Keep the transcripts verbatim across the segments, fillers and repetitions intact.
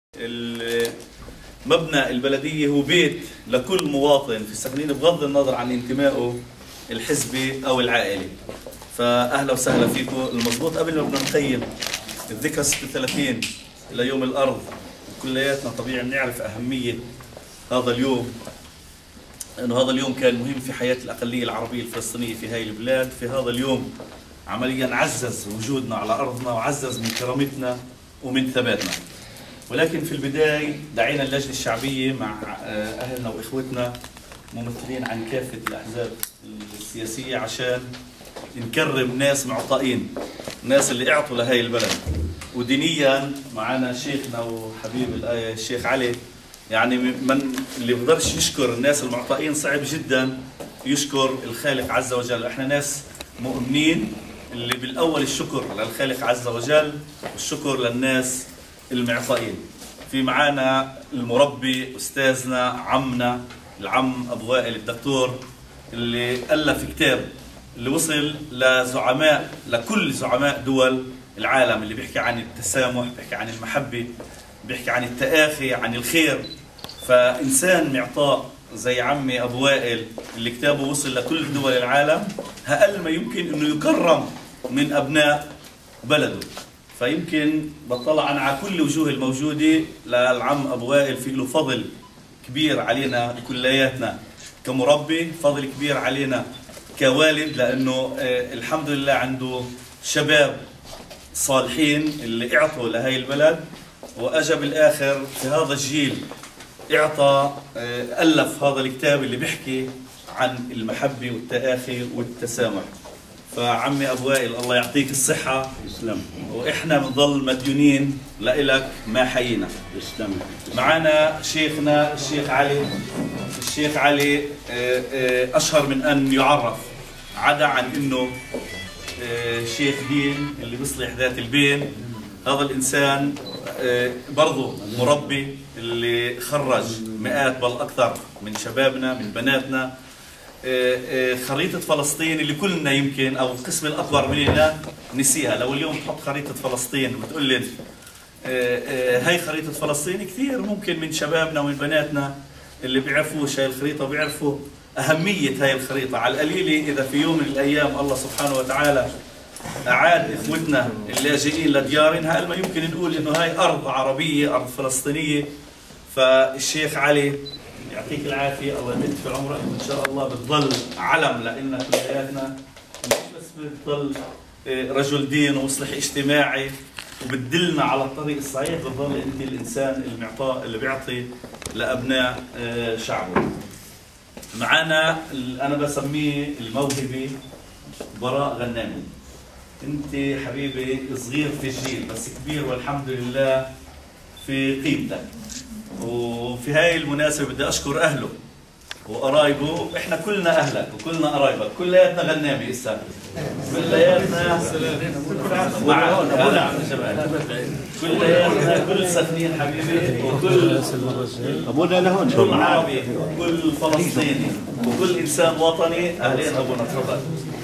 مبنى البلدية هو بيت لكل مواطن في السخنين بغض النظر عن انتمائه الحزبي أو العائلي. فأهلا وسهلا فيكم. المضبوط قبل ما بدنا نخيم الذكرى ستة وثلاثين ليوم الأرض، كلياتنا طبيعي بنعرف أهمية هذا اليوم، أنه هذا اليوم كان مهم في حياة الأقلية العربية الفلسطينية في هاي البلاد. في هذا اليوم عمليا عزز وجودنا على أرضنا وعزز من كرامتنا ومن ثباتنا. ولكن في البداية دعينا اللجنة الشعبية مع أهلنا وإخوتنا ممثلين عن كافة الأحزاب السياسية عشان نكرم ناس معطائين، الناس اللي اعطوا لهي البلد. ودينيا معنا شيخنا وحبيب الشيخ علي، يعني من اللي بقدرش يشكر الناس المعطائين صعب جدا يشكر الخالق عز وجل. احنا ناس مؤمنين اللي بالأول الشكر للخالق عز وجل والشكر للناس المعطائين. في معانا المربي أستاذنا عمنا العم أبو وائل الدكتور اللي ألف كتاب اللي وصل لزعماء لكل زعماء دول العالم، اللي بيحكي عن التسامح، بيحكي عن المحبة، بيحكي عن التآخي، عن الخير. فإنسان معطاء زي عمي أبو وائل اللي كتابه وصل لكل دول العالم أقل ما يمكن إنه يكرم من أبناء بلده. فيمكن بطلع على كل وجوه الموجودة للعم أبو وائل في له فضل كبير علينا كلياتنا كمربي، فضل كبير علينا كوالد، لأنه الحمد لله عنده شباب صالحين اللي اعطوا لهي البلد، وأجا بالآخر في هذا الجيل اعطى ألف هذا الكتاب اللي بيحكي عن المحبة والتآخي والتسامح. فعمي أبو وائل الله يعطيك الصحة. يسلم. وإحنا بنضل مديونين لإلك ما حيينا. يسلم. معنا شيخنا الشيخ علي. الشيخ علي أشهر من أن يعرف، عدا عن إنه شيخ دين اللي بيصلح ذات البين. هذا الإنسان برضه مربي اللي خرج مئات بل أكثر من شبابنا من بناتنا. خريطة فلسطين اللي كلنا يمكن أو القسم الأكبر مننا نسيها. لو اليوم تحط خريطة فلسطين وتقول لي هاي خريطة فلسطين، كثير ممكن من شبابنا ومن بناتنا اللي بيعرفوش هاي الخريطة بيعرفوا أهمية هاي الخريطة. على القليلة إذا في يوم من الأيام الله سبحانه وتعالى أعاد إخوتنا اللاجئين لديارنا، هل ما يمكن نقول إنه هاي أرض عربية، أرض فلسطينية. فالشيخ علي يعطيك العافية، الله يمد في عمرك، وإن شاء الله بتضل علم لنا كلياتنا، مش بس بتضل رجل دين ومصلح اجتماعي وبتدلنا على الطريق الصحيح، بتضل أنت الإنسان المعطاء اللي بيعطي لأبناء شعبه. معنا أنا بسميه الموهبة براء غنامي. أنت حبيبي صغير في الجيل بس كبير والحمد لله في قيمتك. وفي هاي المناسبة بدي أشكر أهله وقرايبه. إحنا كلنا أهلك وكلنا قرايبك، كلياتنا غنامي إسا، كلياتنا معنا كلياتنا كل سخنين حبيبي، وكل أبونا لهون كل عربي وكل فلسطيني وكل إنسان وطني. أهلين أبونا تفضل.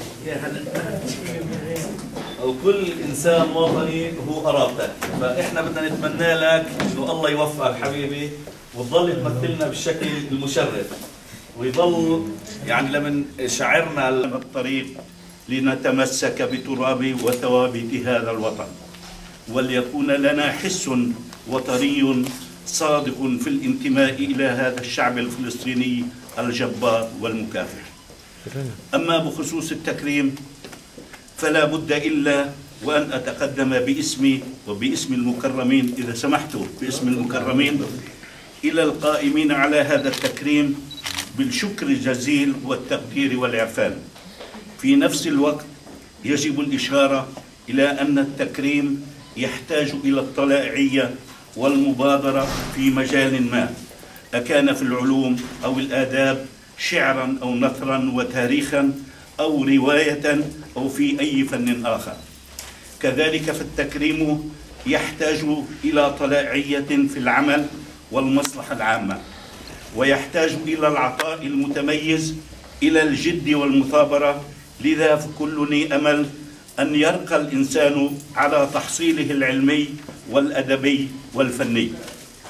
وكل إنسان وطني هو قرابتك. فإحنا بدنا نتمنى لك إنه الله يوفقك حبيبي وتضل تمثلنا بالشكل المشرف، ويضل يعني لمن شعرنا الطريق لنتمسك بتراب وثوابت هذا الوطن، وليكون لنا حس وطني صادق في الانتماء إلى هذا الشعب الفلسطيني الجبار والمكافح. أما بخصوص التكريم فلا بد إلا وأن أتقدم باسمي وباسم المكرمين، إذا سمحتوا باسم المكرمين، إلى القائمين على هذا التكريم بالشكر الجزيل والتقدير والعرفان. في نفس الوقت يجب الإشارة إلى أن التكريم يحتاج إلى الطلائعية والمبادرة في مجال ما، أكان في العلوم أو الآداب، شعرا أو نثرا وتاريخا أو رواية أو في أي فن آخر. كذلك فالتكريم يحتاج إلى طلائعية في العمل والمصلحة العامة، ويحتاج إلى العطاء المتميز، إلى الجد والمثابرة. لذا فكلني أمل أن يرقى الإنسان على تحصيله العلمي والأدبي والفني.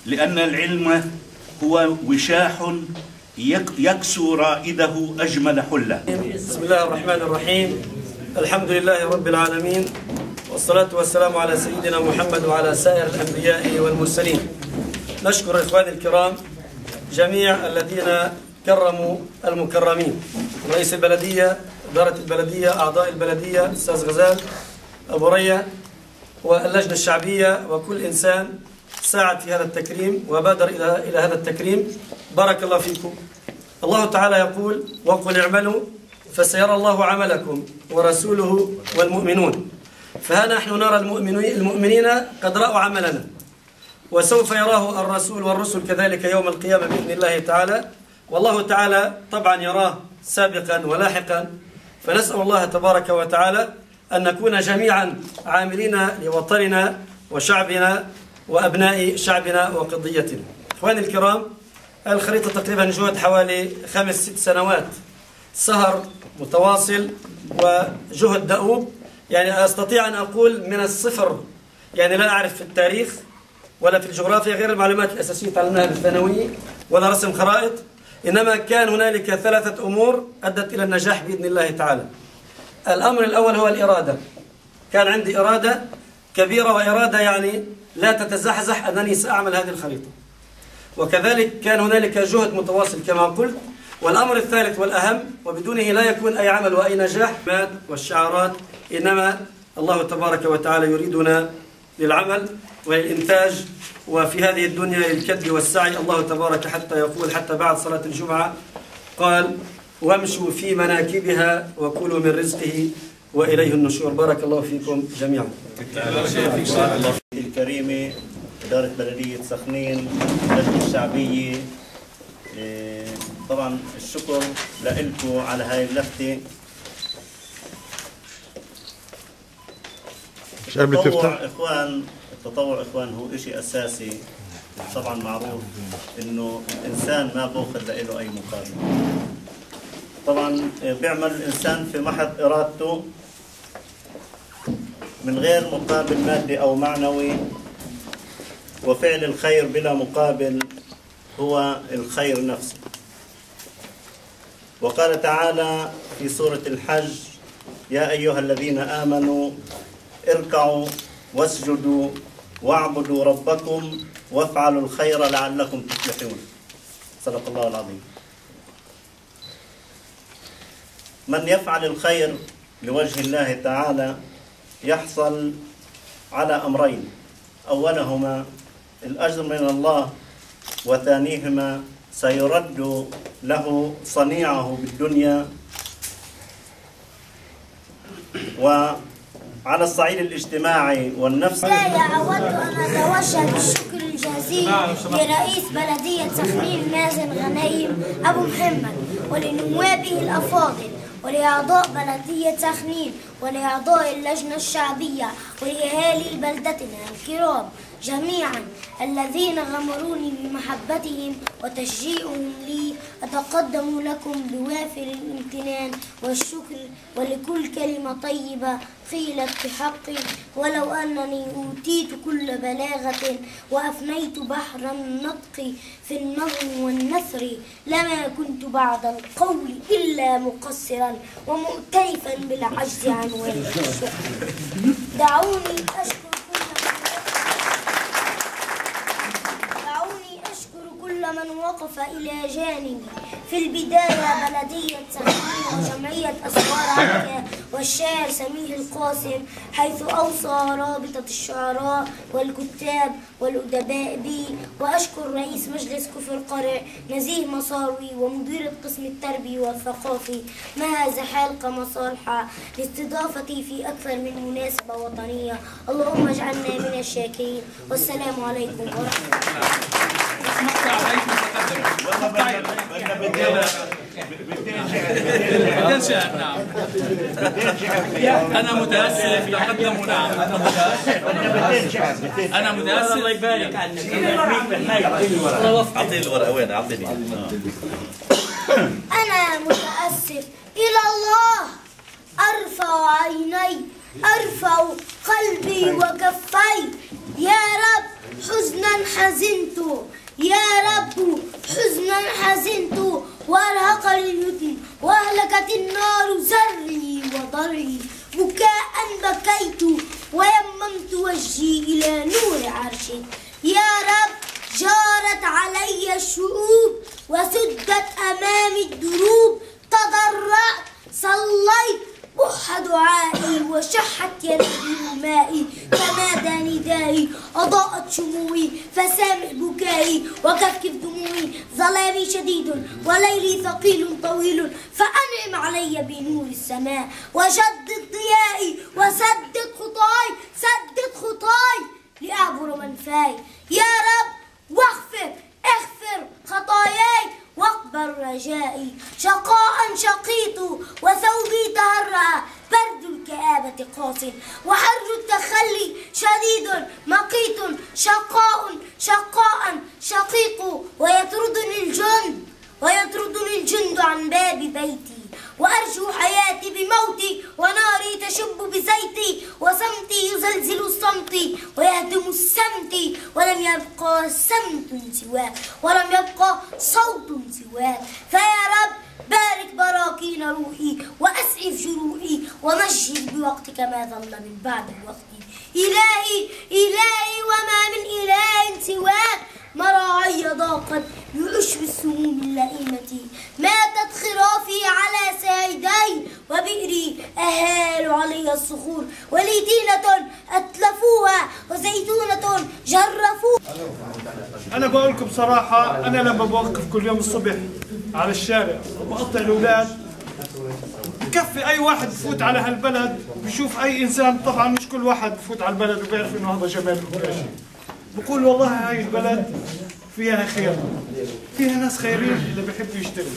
لأن العلم هو وشاح يكسو رائده أجمل حلة. بسم الله الرحمن الرحيم. الحمد لله رب العالمين، والصلاة والسلام على سيدنا محمد وعلى سائر الأنبياء والمرسلين. نشكر إخواني الكرام جميع الذين كرموا المكرمين، رئيس البلدية، إدارة البلدية، أعضاء البلدية، أستاذ غزال، أبو ريا، واللجنة الشعبية، وكل إنسان ساعد في هذا التكريم وبادر إلى إلى هذا التكريم. بارك الله فيكم. الله تعالى يقول: وقل اعملوا فسيرى الله عملكم ورسوله والمؤمنون. فها نحن نرى المؤمنين قد رأوا عملنا، وسوف يراه الرسول والرسل كذلك يوم القيامة بإذن الله تعالى، والله تعالى طبعا يراه سابقا ولاحقا. فنسأل الله تبارك وتعالى أن نكون جميعا عاملين لوطننا وشعبنا وأبناء شعبنا وقضيتنا. إخواني الكرام، الخريطة تقريبا جهد حوالي خمس ست سنوات سهر متواصل وجهد دؤوب، يعني أستطيع أن أقول من الصفر، يعني لا أعرف في التاريخ ولا في الجغرافيا غير المعلومات الأساسية تعلمناها بالثانوية، ولا رسم خرائط، إنما كان هنالك ثلاثة أمور أدت إلى النجاح بإذن الله تعالى. الأمر الأول هو الإرادة. كان عندي إرادة كبيرة، وإرادة يعني لا تتزحزح أنني سأعمل هذه الخريطة، وكذلك كان هنالك جهد متواصل كما قلت. والأمر الثالث والأهم، وبدونه لا يكون أي عمل وأي نجاح، والشعارات، إنما الله تبارك وتعالى يريدنا للعمل وللإنتاج، وفي هذه الدنيا للكد والسعي. الله تبارك حتى يقول حتى بعد صلاة الجمعة قال: وامشوا في مناكبها وكلوا من رزقه وإليه النشور. بارك الله فيكم جميعا. الكريمة، إدارة بلدية سخنين، اللجنة الشعبية، طبعا الشكر لكم على هاي اللفتة. التطوع إخوان، التطوع إخوان هو إشي أساسي. طبعا معروف إنه الإنسان ما بأخذ له أي مقابل. طبعا بيعمل الإنسان في محض إرادته من غير مقابل مادي أو معنوي، وفعل الخير بلا مقابل هو الخير نفسه. وقال تعالى في سورة الحج: يا أيها الذين آمنوا اركعوا واسجدوا واعبدوا ربكم وافعلوا الخير لعلكم تفلحون. صدق الله العظيم. من يفعل الخير لوجه الله تعالى يحصل على أمرين: أولهما الأجر من الله، وثانيهما سيرد له صنيعه بالدنيا. وعلى الصعيد الاجتماعي والنفسي، أود أن أتوجه بالشكر الجزيل لرئيس بلدية سخنين مازن غنيم أبو محمد، ولنوابه الأفاضل، ولأعضاء بلدية سخنين، ولأعضاء اللجنة الشعبية، ولأهالي بلدتنا الكرام جميعا الذين غمروني بمحبتهم وتشجيعهم لي. أتقدم لكم بوافر الامتنان والشكر، ولكل كلمة طيبة قيلت في حقي، ولو أنني أوتيت كل بلاغة وأفنيت بحر النطق في النظم والنثر لما كنت بعد القول إلا مقصرا ومؤتلفا بالعجز عن وجه الشكر. دعوني أشكر كل من وقف إلى جانبي في البداية بلدية سخنين وجمعية أسوار عكا والشاعر سميح القاسم، حيث أوصى رابطة الشعراء والكتاب والأدباء بي. وأشكر رئيس مجلس كفر القرع نزيه مصاوي ومدير القسم التربي والثقافي مها حلقة مصالحة لاستضافتي في أكثر من مناسبة وطنية. اللهم اجعلنا من الشاكرين، والسلام عليكم ورحمة الله. أنا متأسف تقدموا. نعم أنا متأسف أنا متأسف الله يبارك عنك. أعطيني الورقة. وين؟ أعطيني. أنا متأسف إلى الله، أرفع عيني، أرفع قلبي وكفي، يا رب حزنا حزنت يا رب حزنا حزنت وارهقني اليتم واهلكت النار زري وضري بكاء بكيت ويممت وجهي إلى نور عرشك يا رب جارت علي الشعوب وسدت أمامي الدروب تضرعت صليت بح دعائي وشحت ينبوع مائي تمادى ندائي أضاءت شموعي فسامح بكائي وكفكف دموعي ظلامي شديد وليلي ثقيل طويل فأنعم علي بنور السماء وشدد ضيائي وسدد خطاي سدد خطاي لأعبر منفاي يا رب واغفر اغفر خطاياي واقبل رجائي شقاء شقيت وثوبي تهرأ برد الكآبة قاس وحر التخلي شديد مقيت شقاء شقاء شقيق ويطردني الجند ويطردني الجند عن باب بيتي وأرجو حياتي بموتي وناري تشب بزيتي وصمتي يزلزل الصمت ويهدم السمت ولم يبقى سمت سواه ولم يبقى صوت سواه فيا رب بارك براكين روحي وأسعف جروحي ومجد بوقتك ما ظل من بعد الوقت إلهي إلهي وما من إله سواك مراعي ضاقت بعشب السموم اللئيمة ماتت خرافي على ساعدي وبئري أهال علي الصخور ولي تينة أتلفوها وزيتونة جرفوها. أنا بقول لكم بصراحة أنا لما بوقف كل يوم الصبح على الشارع وبقطع الأولاد بكفي أي واحد بفوت على هالبلد بشوف أي إنسان، طبعا مش كل واحد بفوت على البلد وبيعرف إنه هذا جمال وكل شيء، بقول والله هاي البلد فيها خير، فيها ناس خيرين اللي بيحبوا يشتغلوا.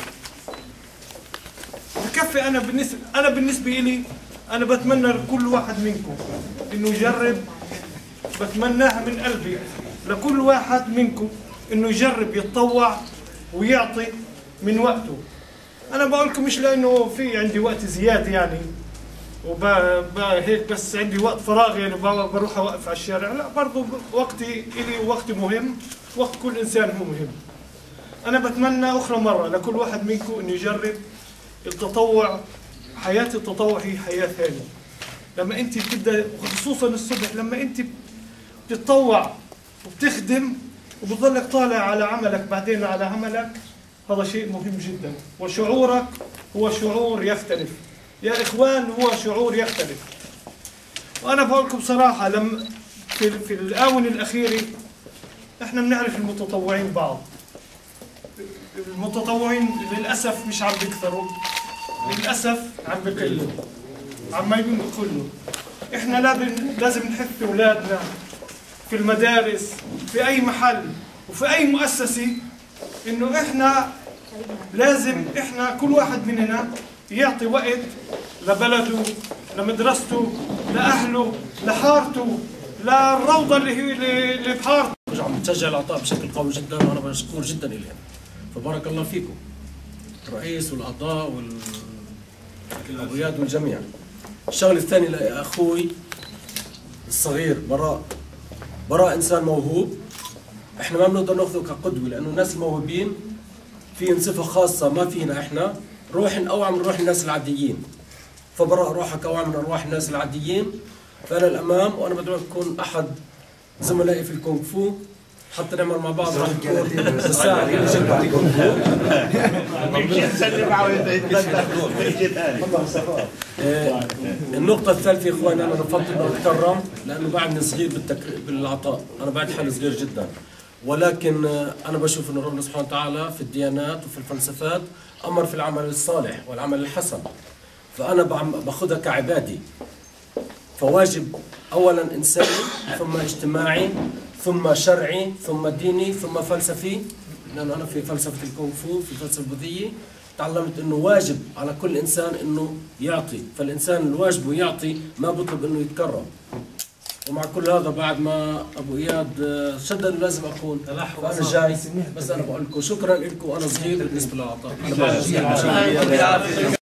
بكفي أنا بالنسبة أنا بالنسبة لي أنا بتمنى لكل واحد منكم إنه يجرب، بتمناها من قلبي لكل واحد منكم إنه يجرب يتطوع ويعطي من وقته. أنا بقول لكم مش لأنه في عندي وقت زيادة يعني وب هيك بس عندي وقت فراغ يعني بروح أوقف على الشارع، لا برضه وقتي إلي وقتي مهم، وقت كل إنسان هو مهم. أنا بتمنى أخرى مرة لكل واحد منكم إنه يجرب التطوع. حياة التطوع هي حياة ثانية. لما أنت بتبدأ خصوصا الصبح لما أنت بتتطوع وبتخدم وبتضلك طالع على عملك بعدين على عملك، هذا شيء مهم جدا، وشعورك هو شعور يختلف يا إخوان، هو شعور يختلف. وأنا بقول لكم بصراحة لما في, في الآونة الأخيرة إحنا بنعرف المتطوعين بعض، المتطوعين للأسف مش عم بيكثروا، للأسف عم بقلوا، عم يقلوا. إحنا لازم نحث أولادنا في المدارس في أي محل وفي أي مؤسسة إنه إحنا لازم إحنا كل واحد مننا يعطي وقت لبلده، لمدرسته، لأهله، لحارته، للروضة اللي هي اللي بحارته. عم تشجع العطاء بشكل قوي جدا وأنا مشكور جدا إليهم، فبارك الله فيكم الرئيس والأعضاء والقيادة والجميع. الشغله الثانيه لأخوي الصغير براء، براء إنسان موهوب، إحنا ما بنقدر ناخذه كقدوة لأنه الناس الموهوبين فيهم صفة خاصة ما فينا إحنا، روح أوعى من روح الناس العاديين، فبراء روحك أوعى من أرواح الناس العاديين. فأنا الأمام وأنا بدعوك تكون أحد زملائي في الكونغ فو حتى نعمل مع بعض راح تكون الساعة اللي جبت على الكونغ فو. النقطة الثالثة يا إخواني، أنا رفضت إنه أتكرم لأنه بعدني صغير بالتك... بالعطاء، أنا بعد حالي صغير جدا، ولكن أنا بشوف إنه ربنا سبحانه وتعالى في الديانات وفي الفلسفات أمر في العمل الصالح والعمل الحسن، فأنا باخذها كعبادي، فواجب أولا إنساني ثم اجتماعي ثم شرعي ثم ديني ثم فلسفي، لأنه أنا في فلسفة الكونغ فو في الفلسفة البوذية تعلمت إنه واجب على كل إنسان إنه يعطي، فالإنسان الواجب يعطي ما بطلب إنه يتكرم. ومع كل هذا بعد ما أبو إياد شد إنه لازم أكون فأنا جاي، بس أنا بقول لكم شكرا لكم وأنا صغير بالنسبة للعطاء.